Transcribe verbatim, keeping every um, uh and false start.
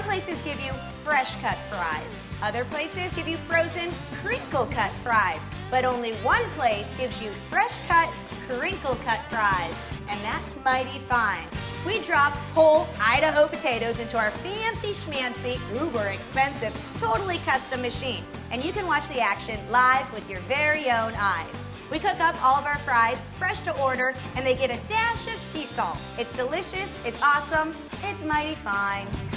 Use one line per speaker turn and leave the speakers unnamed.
places give you fresh cut fries. Other places give you frozen crinkle-cut fries. But only one place gives you fresh cut, crinkle-cut fries. And that's mighty fine. We drop whole Idaho potatoes into our fancy schmancy, uber expensive, totally custom machine. And you can watch the action live with your very own eyes. We cook up all of our fries fresh to order, and they get a dash of sea salt. It's delicious, it's awesome, it's mighty fine.